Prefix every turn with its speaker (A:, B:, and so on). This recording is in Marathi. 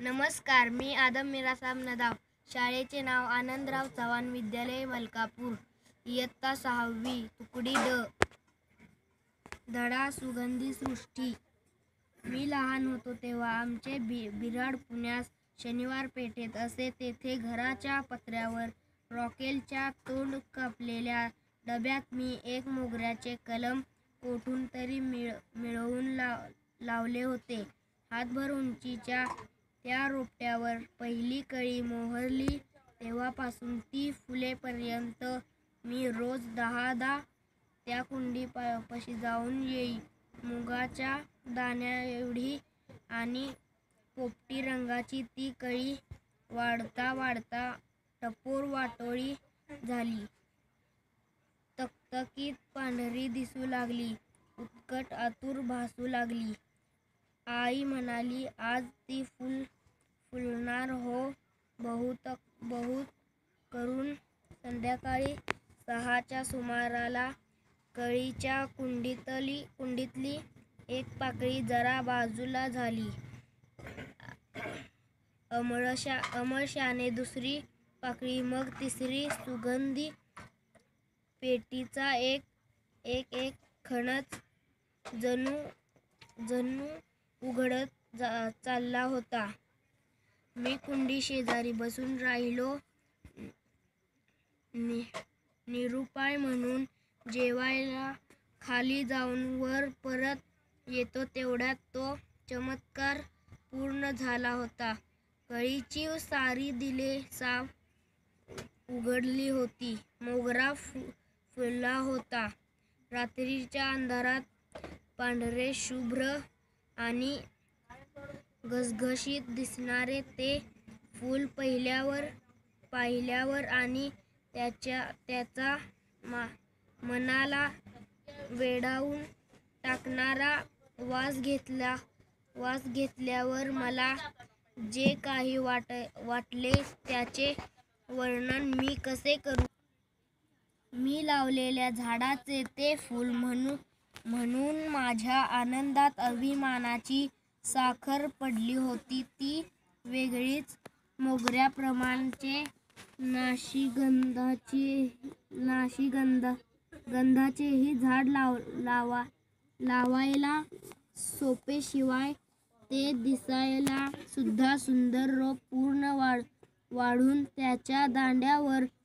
A: नमस्कार, मी आदम मिरासाब नदाव. शाळेचे नाव आनंदराव चव्हाण विद्यालय मलकापूर. इयत्ता 6वी. तुकडी ड. धडा सुगंधी सृष्टी. मी लहान होतो तेव्हा आमचे बिराड पुण्यास शनिवार पेठेत असे. तेथे घराच्या पत्र्यावर रॉकेलच्या तोंड कापलेल्या डब्यात मी एक मोगऱ्याचे कलम कोठून तरी मिळवून लावले होते. हातभर उंचीच्या त्या रोपट्यावर पहिली कळी मोहरली तेव्हापासून ती फुलेपर्यंत मी रोज 10 त्या कुंडीपाशी जाऊन येई. मुगाच्या दाण्याएवढी आणि पोपटी रंगाची ती कळी वाढता वाढता टपोर वाटोळी झाली. तकतकीत पांढरी दिसू लागली. उत्कट आतुर भासू लागली. आई म्हणाली, आज ती फुलणार हो. बहुत करून संध्याकाळी 6च्या सुमाराला कळीच्या कुंडीतली एक पाकळी जरा बाजूला झाली. अमळशाने दुसरी पाकळी, मग तिसरी. सुगंधी पेटीचा एक खणच जणू उघडत चालला होता. मी कुंडी शेजारी बसून राहिलो. निरुपाय म्हणून जेवायला खाली जाऊन वर परत येतो तेवढ्यात तो चमत्कार पूर्ण झाला होता. कळीची सारी दिले साफ उघडली होती. मोगरा फुलला होता. रात्रीच्या अंधारात पांढरे शुभ्र आणि घसघशीत दिसणारे ते फूल पाहिल्यावर आणि त्याचा मनाला वेडावून टाकणारा वास घेतल्यावर मला जे काही वाटले त्याचे वर्णन मी कसे करू? मी लावलेल्या झाडाचे ते फूल म्हणून माझ्या आनंदात अभिमानाची साखर पडली होती. ती वेगळीच. मोगऱ्याप्रमाणेच नाशिगंधाचेही झाड लावायला सोपे, शिवाय ते दिसायला सुद्धा सुंदर. रोप पूर्ण वाढून त्याच्या दांड्यावर